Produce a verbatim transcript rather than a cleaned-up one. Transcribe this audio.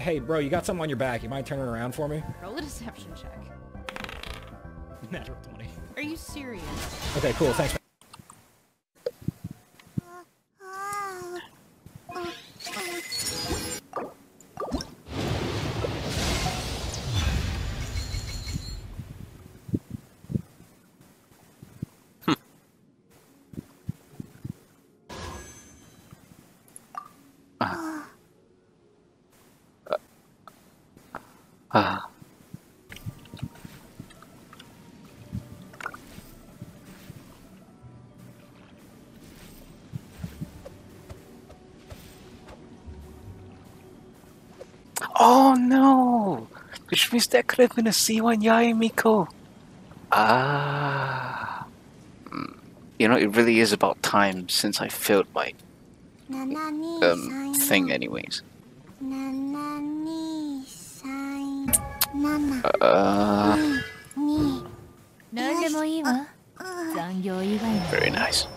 hey, bro, you got something on your back. You mind turning around for me? Roll a deception check. Natural twenty. Are you serious? Okay, cool. Thanks. Ah. Oh no! Which means that could have been a C one Yae Miko. Ah. Mm. You know, it really is about time since I failed my um thing anyways. Uh, very nice.